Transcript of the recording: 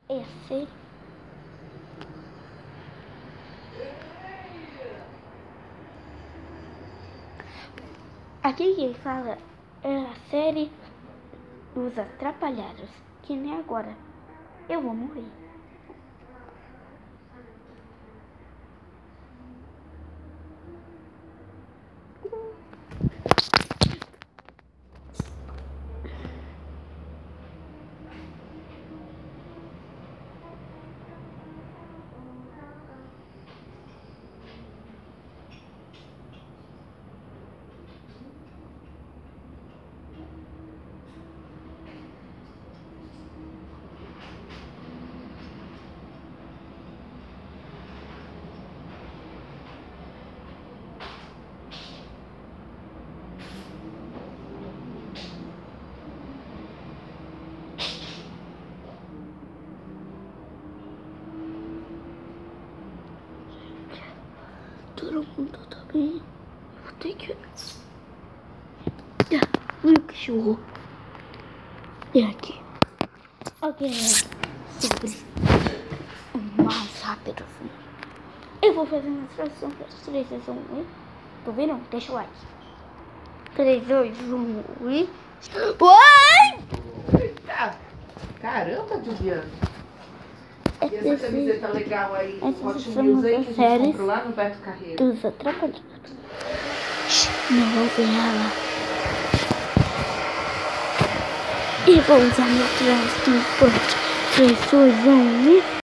É sério? Aqui quem fala é a série Os Atrapalhados, que nem agora. Eu vou morrer. Todo mundo tá bem. Vou ter que... o cachorro. E aqui. Ok, sobre o mais rápido. Eu vou fazer uma instrução. 3, 2, 1 e... Tô vendo? Deixa o like. 3, 2, 1 e... Oi! Eita! Caramba, Juliana! E essa camiseta legal aí, Hot Wheels aí, que a gente comprou lá no Beto Carreiro. Dos Atrapalhados. Não vou ver ela. E vou usar meu transporte. 3, 2, 1 e...